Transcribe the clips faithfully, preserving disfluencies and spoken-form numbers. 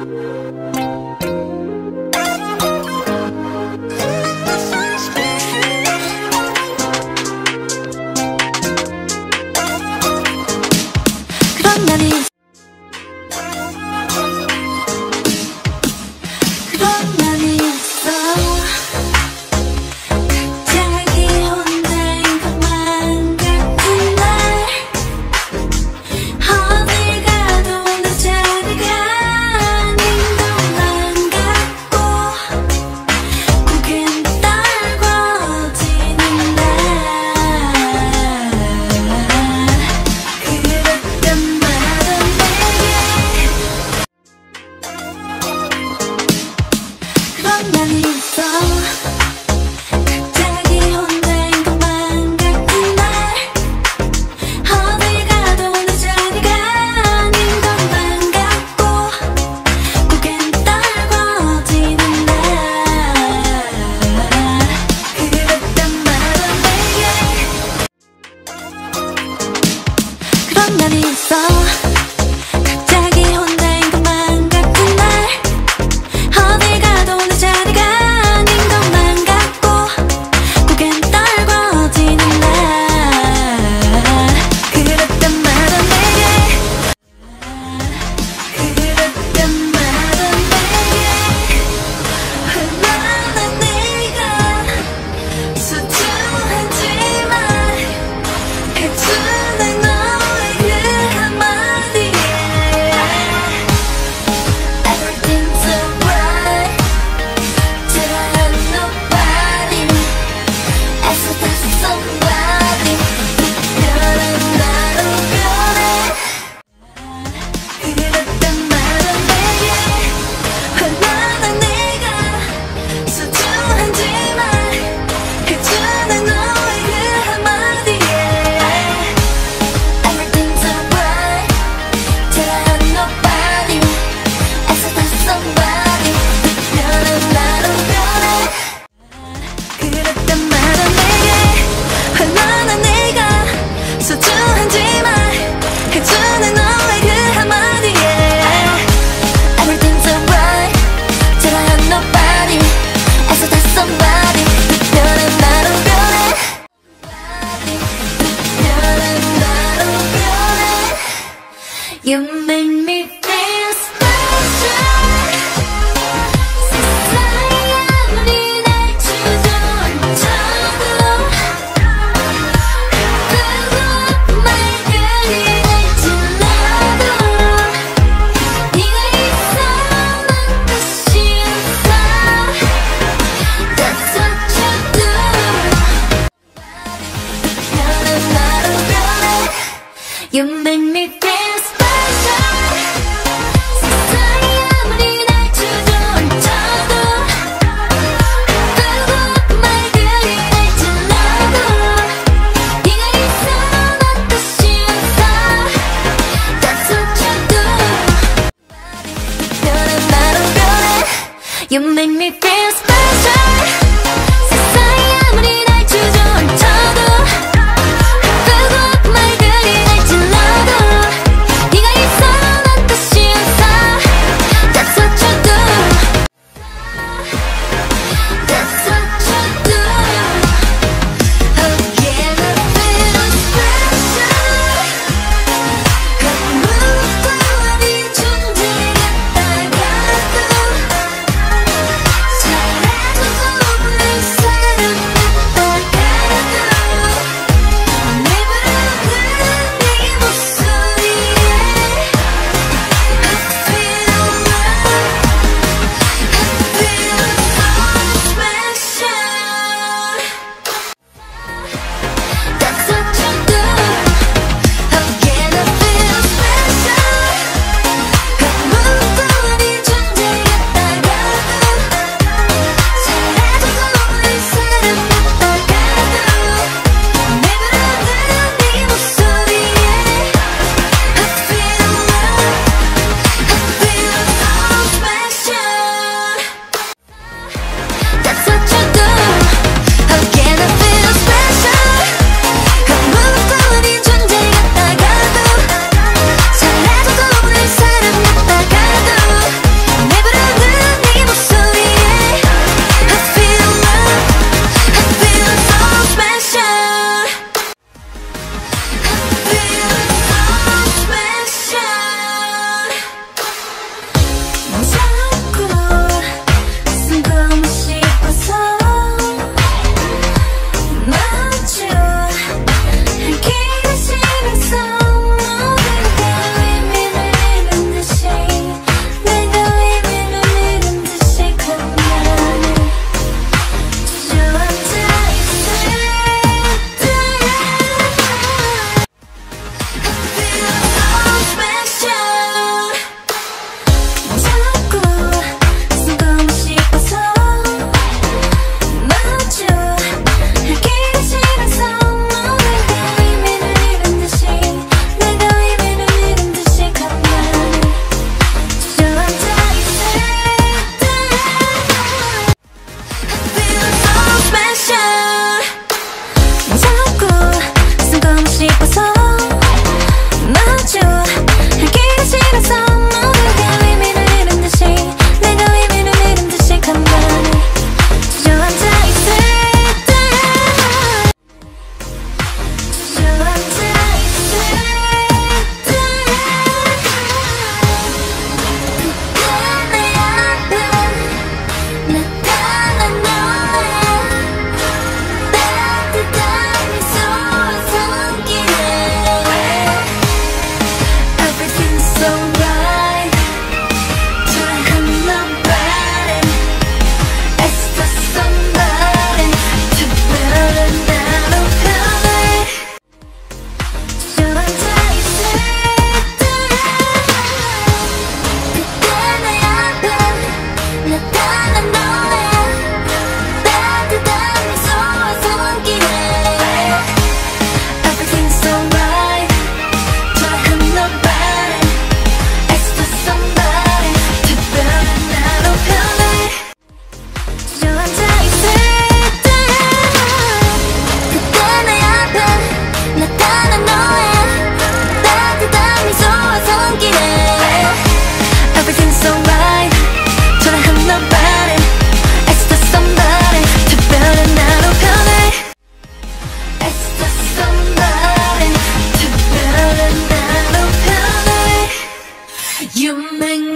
그런 날이 그런 날이 있어. 자기 혼자인 것만 같은 날 어딜 가도 내 자리가 아닌 것만 같고 고개는 떨궈지는 날 그랬단 말은 내게 그런 날이 있어. 자기 혼자인 것만 같은 날 어딜 가도 내 자리가 아닌 것만 같고 고개는 떨궈지는 날 그랬단 말은 내게 그런 날이 있어. 자기 혼자인 것만 같은 날 어딜 가도 내 자리가 아닌 것만 같고 고개는 떨궈지는 날 그랬단 말은 내게 그랬단 말은 내게 얼마나 네가 소중한지만 해주는 너의 그 한마디에 Everything's alright till I have nobody 애써 다시 somebody 변한 나로 변해 그랬단 말은 내게 얼마나 네가 소중한지만 해주는 너의 그 한마디에 Everything's alright till I have nobody 애써 다시 somebody 변한 나로 변해 그랬단 말은 내게 얼마나 네가 소중한지만 해주는 너의 그 한마디에 Everything's alright till I have nobody 애써 다시 somebody 변한 나로 변해 변한 나로 변해 You make me feel special 세상이 아무리 날 주저앉혀도 뜨거운 말들이 날 찔러도 네가 있어 난 다시 웃어 That's what you do 변한 나로 변해 You make me feel special 세상이 아무리 날 주저앉혀도 뜨거운 말들이 날 찔러도 네가 있어 난 다시 웃어 That's what you do 변한 나로 변해 You make me feel special 세상이 아무리 날 주저앉혀도 뜨거운 말들이 날 찔러도 네가 있어 난 다시 웃어 That's what you do That's what you do Again I feel special 아무것도 아닌 존재 같다가도 사랑해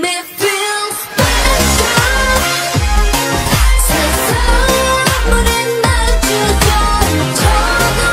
me feel special. 세상에 아무리 날 주저앉혀도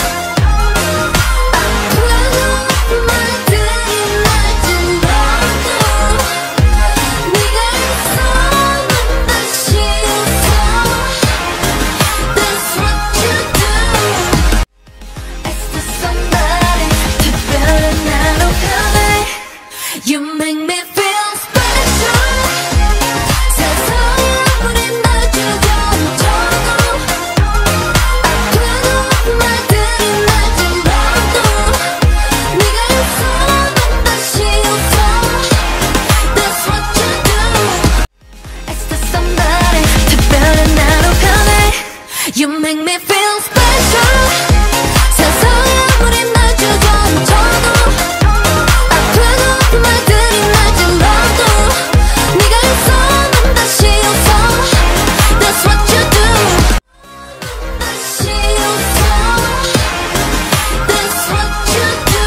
아프고 말들이 날 찔러도 네가 있어만 다시 웃어. That's what you do. It's the somebody 특별한 나로 변해. You make me feel special. 세상에 아무리 날 주저앉혀도 아프고 말들이 날 찔러도 네가 있어만 다시 웃어. That's what you do. It's the somebody 특별한 나로 변해. You make me feel special. 세상에 아무리 날 주저앉혀도 아프고 말들이 날 찔러도 네가 있어만 다시 웃어. That's what you do. 다시 웃어. That's what you do.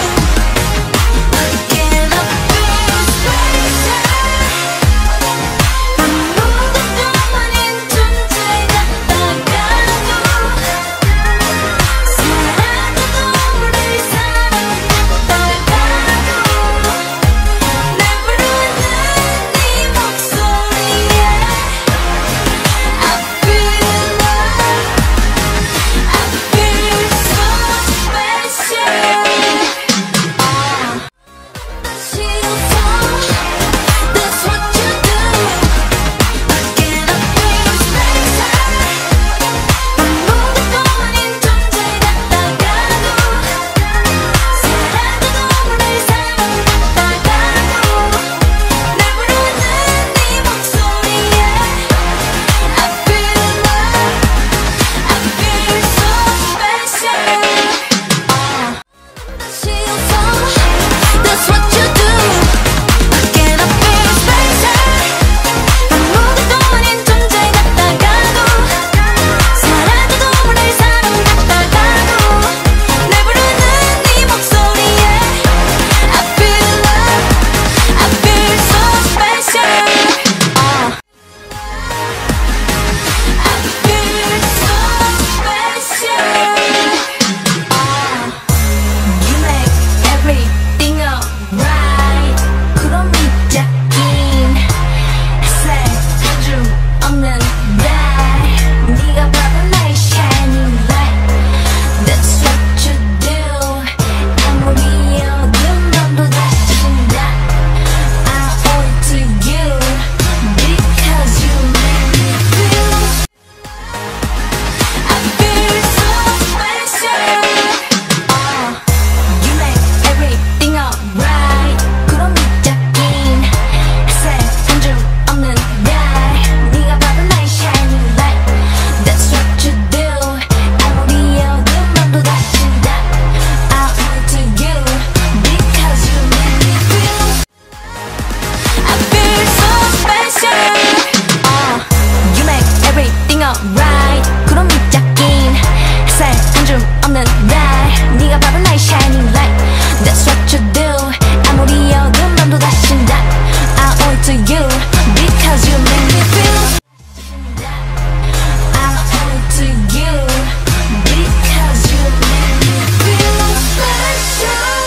Again I feel special. 아무것도 아닌 존재 같다가도 사랑해도 우리 사랑 같다가도 날 부르는 네 목소리에 I feel love. I feel so special. 다시 웃어. That's what you do. Again I feel special. 아무것도 아닌 존재 같다가도 사랑해도 우리 사랑 같다가도 날 부르는 네 목소리에 I feel love. I feel so special. 다시 웃어. That's what you do. Again I feel special. 아무것도 아닌 존재 같다가도 사랑해도 우리 사랑 같다가도 날 부르는 네 목소리에 I feel love. I feel so special. I feel so special. You make everything alright. 구름이 짝인 햇살 한 줌 없는 달. 네가 바로 나의 shining light. That's what you do. 아무리 어두운 밤도 다시 나 I owe it to you because you make me feel. I feel so special. You make everything alright. 구름이 짝인 햇살 한 줌 없는 달. 네가 바로 나의 shining light. That's what you do. 아무리 어두운 밤도 다시 나 I owe it to you because you make me feel. I feel so special. You make everything alright. 구름이 짝인 햇살 한 줌 없는 달. 네가 바로 나의 shining light. That's what you do. 아무리 어두운 밤도 다시 나 I owe it to you because you make me feel. I owe it to you because you make me feel special.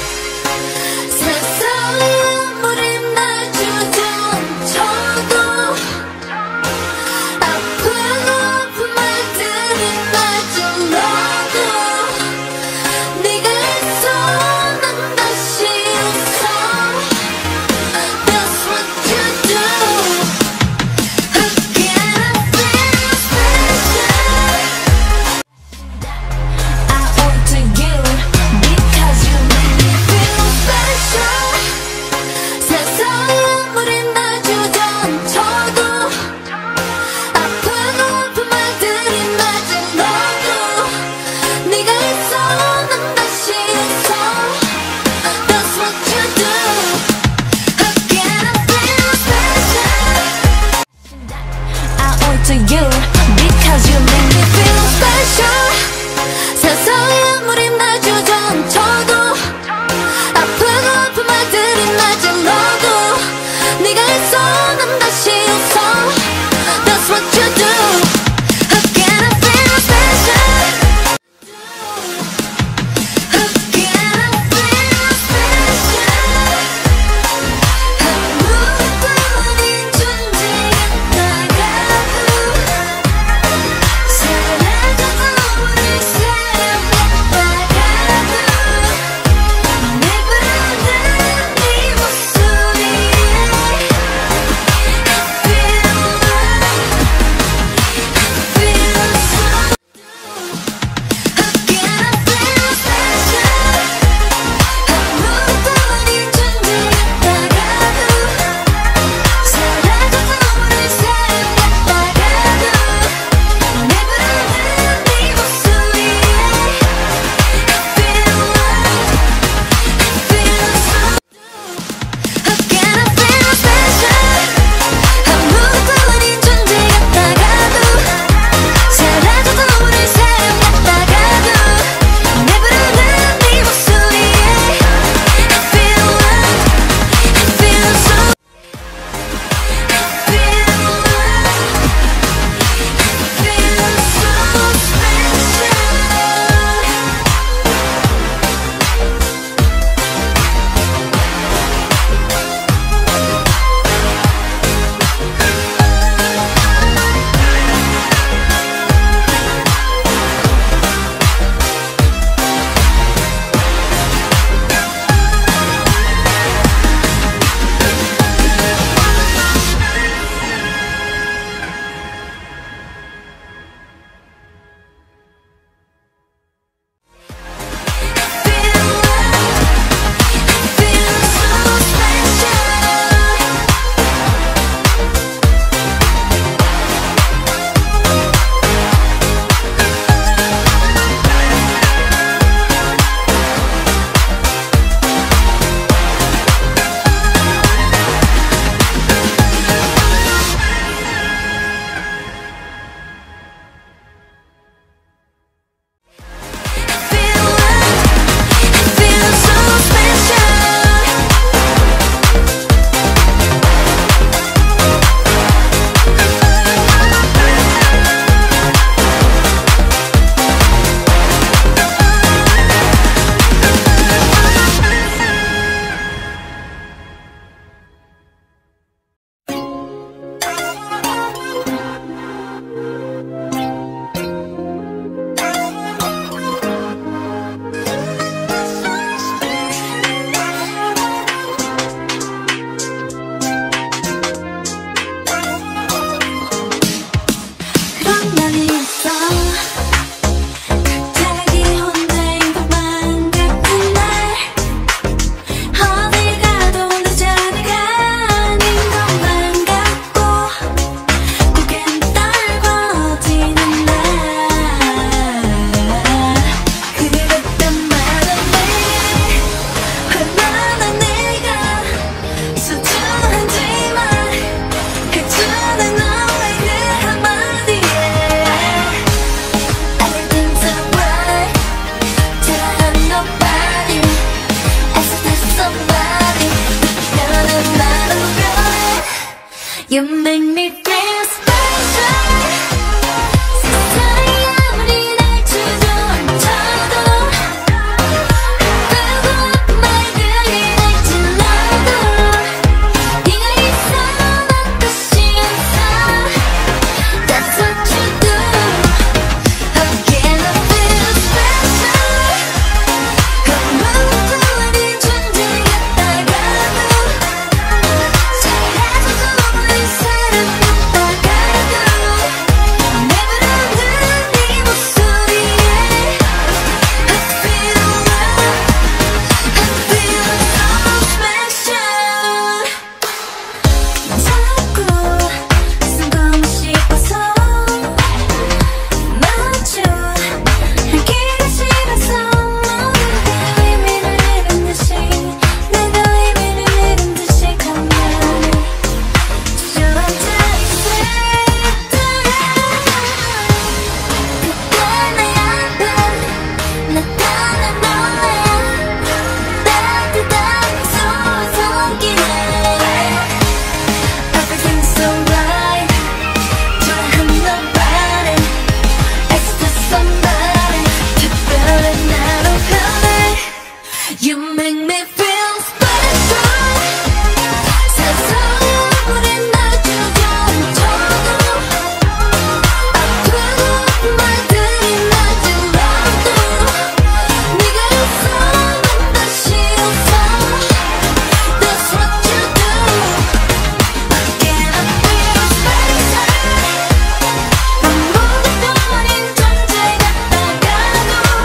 세상에 아무리 날 주저앉혀도 아프고 아픈 말들이 날 찔러도 네가 있어 난 다시 웃어. That's what you do. Again I feel special. I owe it to you because you make me feel special. 세상에 아무리 날 주저앉혀도 아프고 아픈 말들이 날 찔러도 네가 있어 난 다시 웃어. That's what you do. Again I feel special. I owe it to you because you make me feel special. 세상에 아무리 날 주저앉혀도 아프고 아픈 말들이 날 찔러도 You make me feel special. 세상이 아무리 날 주저앉혀도 뜨거운 말들이 날 찔러도 네가 있어 난 끝이 없어. That's what you do. Again I feel special. 아무것도 아닌 존재 같다가도 잘해줘도 우리 You make me feel special. 세상에 아무리 날 주저앉혀도 아픈 말들이 날 찔러도 네가 있어 난 다시 웃어. That's what you do. Again I feel special. 아무것도 아닌 존재 같다가도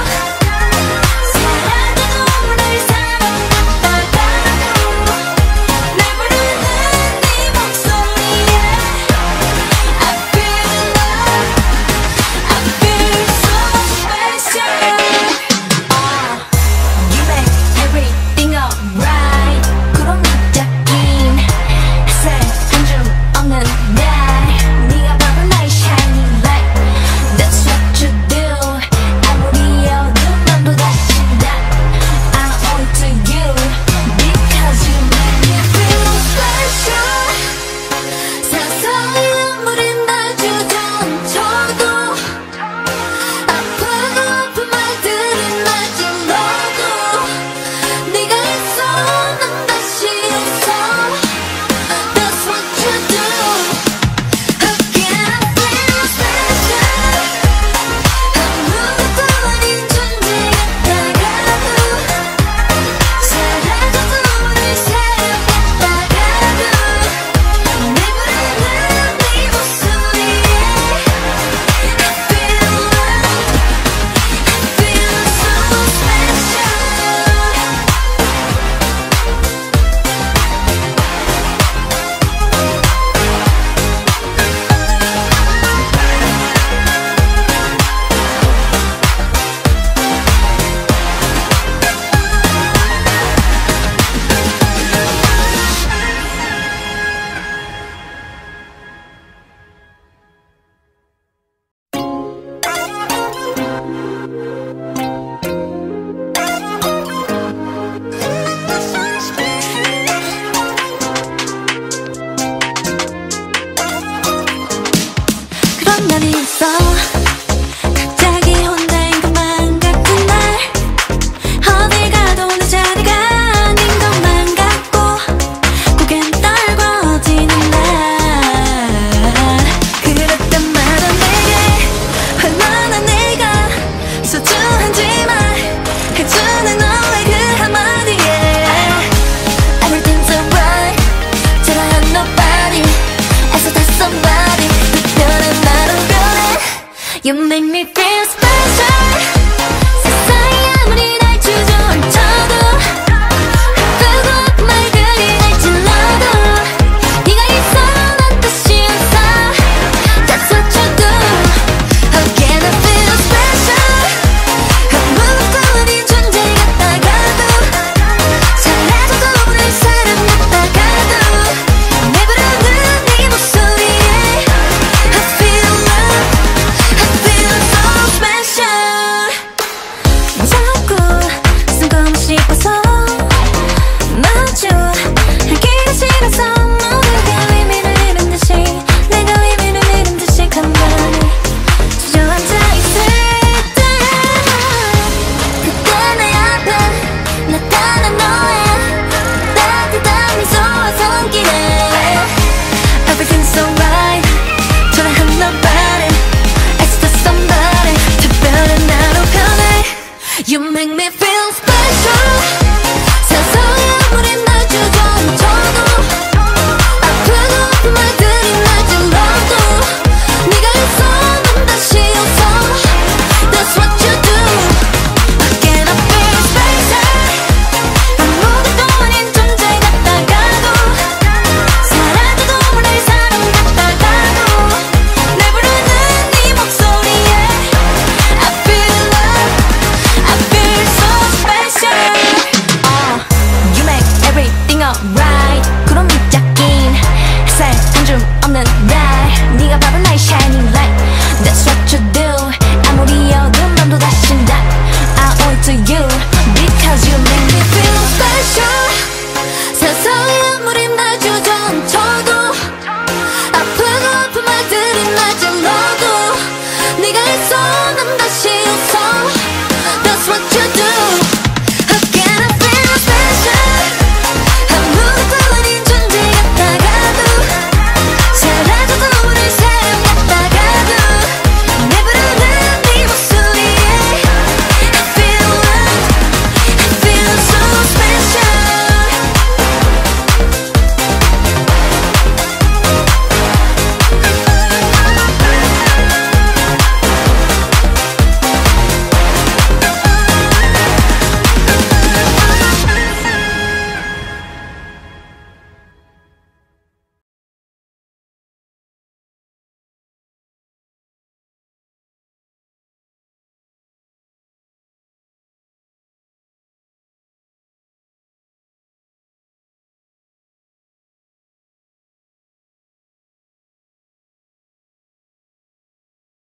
그런 날이 있어. 갑자기 혼자인 것만 같은 날. 어딜 가도 내 자리가 아닌 것만 같고 고개는 떨궈지는 날. 그랬던 말은 내게 얼마나 내가 소중한지 말해주는 너의 그 한마디에 Everything's alright. 잘하는 nobody 애써 다 somebody. You make me feel